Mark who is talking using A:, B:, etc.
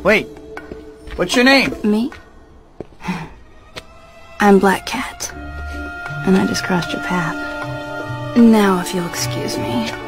A: Wait. What's your name?
B: Me? I'm Black Cat. And I just crossed your path. Now, if you'll excuse me.